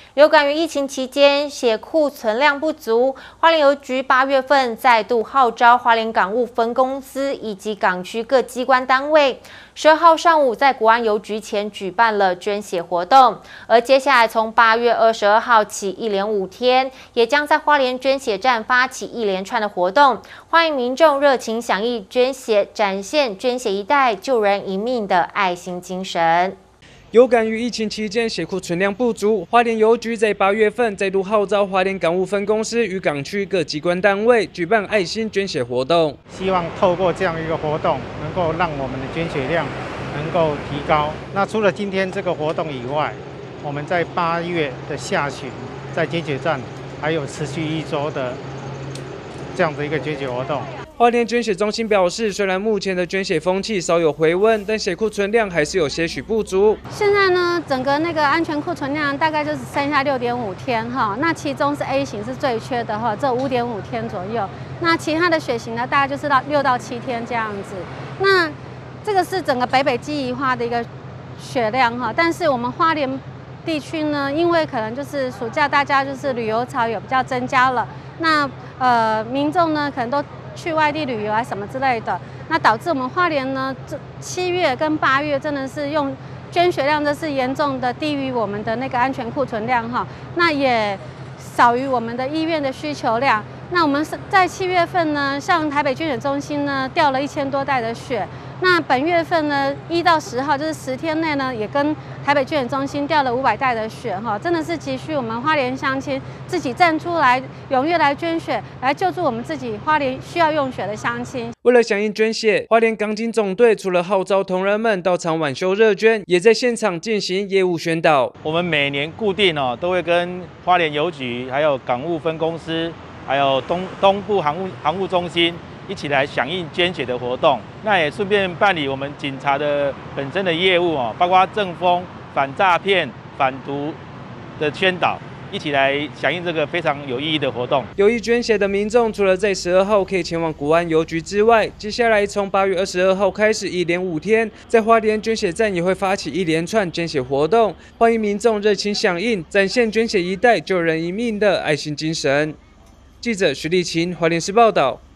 有感于疫情期间血库存量不足，花莲邮局8月份再度号召花莲港务分公司以及港区各机关单位，12号上午在国安邮局前举办了捐血活动，而接下来从8月22号起一连5天，也将在花莲捐血站发起一连串的活动，欢迎民众热情响应捐血，展现捐血一代救人一命的爱心精神。 有感于疫情期间血库存量不足，花莲邮局在8月份再度号召花莲港务分公司与港区各机关单位举办爱心捐血活动， 希望透过这样一个活动，能够让我们的捐血量能够提高。那除了今天这个活动以外，我们在8月的下旬，在捐血站还有持续1周的这样的一个捐血活动。 花莲捐血中心表示，虽然目前的捐血风气稍有回温，但血库存量还是有些许不足。 现在呢，整个那个安全库存量大概就是剩下6.5天哈，那其中是 A 型是最缺的哈，只有5.5天左右。那其他的血型呢，大概就是到6到7天这样子。那这个是整个北基宜花的一个血量哈，但是我们花莲地区呢，因为可能就是暑假大家就是旅游潮有比较增加了，那民众呢可能都去外地旅游啊什么之类的，那导致我们花莲呢，这7月跟8月真的是用捐血量，这是严重的低于我们的那个安全库存量哈，那也少于我们的医院的需求量。那我们是在7月份呢，像台北捐血中心呢调了1000多袋的血，那本月份呢1到10号就是10天内呢，也跟台北捐血中心调了500袋的血哈，真的是急需我们花莲乡亲自己站出来，踊跃来捐血，来救助我们自己花莲需要用血的乡亲。 为了响应捐血，花莲港警总队除了号召同仁们到场晚修热捐，也在现场进行业务宣导。 我们每年固定都会跟花莲邮局、还有港务分公司、还有东部航务中心一起来响应捐血的活动，那也顺便办理我们警察的本身的业务包括政风、反诈骗、反毒的宣导，一起来响应这个非常有意义的活动。 有意捐血的民众，除了在12号可以前往国安邮局之外，接下来从8月22号开始一连5天，在花莲捐血站也会发起一连串捐血活动，欢迎民众热情响应，展现捐血一代救人一命的爱心精神。记者徐立琴，花莲市报道。